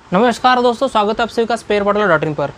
नमस्कार दोस्तों, स्वागत है आप सभी का sparepartler.in पर।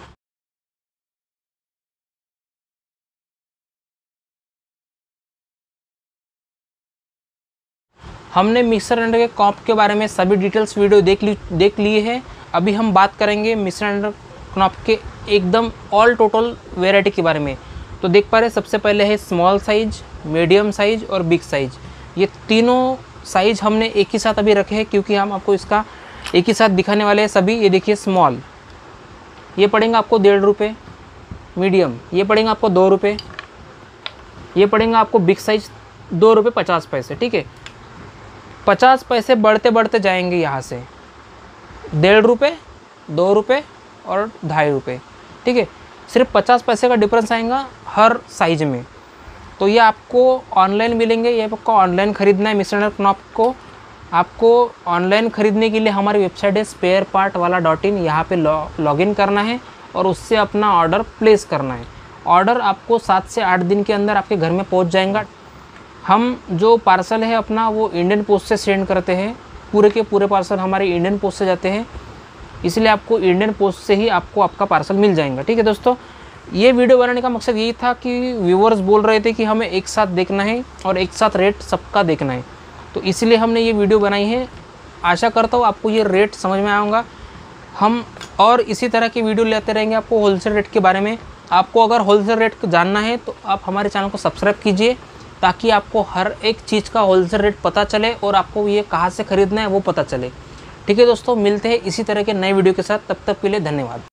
हमने मिक्सर ग्राइंडर के कॉप के बारे में सभी डिटेल्स वीडियो देख लिए हैं। अभी हम बात करेंगे मिक्सर ग्राइंडर नॉब के एकदम ऑल टोटल वेराइटी के बारे में। तो देख पा रहे, सबसे पहले है स्मॉल साइज, मीडियम साइज और बिग साइज। ये तीनों साइज हमने एक ही साथ अभी रखे हैं क्योंकि हम आपको इसका एक ही साथ दिखाने वाले हैं सभी। ये देखिए, स्मॉल ये पड़ेंगे आपको 1.5 रुपये, मीडियम ये पड़ेंगे आपको 2 रुपये, ये पड़ेंगे आपको बिग साइज 2 रुपये 50 पैसे। ठीक है, 50 पैसे बढ़ते बढ़ते जाएंगे यहाँ से 1.5 रुपये, 2 रुपये और 2.5 रुपये। ठीक है, सिर्फ 50 पैसे का डिफरेंस आएगा हर साइज में। तो ये आपको ऑनलाइन मिलेंगे। ये आपको ऑनलाइन ख़रीदना है मिक्सर ग्राइंडर नॉब को। आपको ऑनलाइन ख़रीदने के लिए हमारी वेबसाइट है sparepartwala.in। यहाँ पे लॉगिन करना है और उससे अपना ऑर्डर प्लेस करना है। ऑर्डर आपको 7 से 8 दिन के अंदर आपके घर में पहुँच जाएगा। हम जो पार्सल है अपना वो इंडियन पोस्ट से सेंड करते हैं। पूरे के पूरे पार्सल हमारे इंडियन पोस्ट से जाते हैं, इसलिए आपको इंडियन पोस्ट से ही आपको आपका पार्सल मिल जाएगा। ठीक है दोस्तों, ये वीडियो बनाने का मकसद यही था कि व्यूवर्स बोल रहे थे कि हमें एक साथ देखना है और एक साथ रेट सबका देखना है, तो इसलिए हमने ये वीडियो बनाई है। आशा करता हूँ आपको ये रेट समझ में आएगा। हम और इसी तरह की वीडियो लेते रहेंगे आपको होलसेल रेट के बारे में। आपको अगर होलसेल रेट जानना है तो आप हमारे चैनल को सब्सक्राइब कीजिए, ताकि आपको हर एक चीज़ का होलसेल रेट पता चले और आपको ये कहाँ से ख़रीदना है वो पता चले। ठीक है दोस्तों, मिलते हैं इसी तरह के नए वीडियो के साथ। तब तक के लिए धन्यवाद।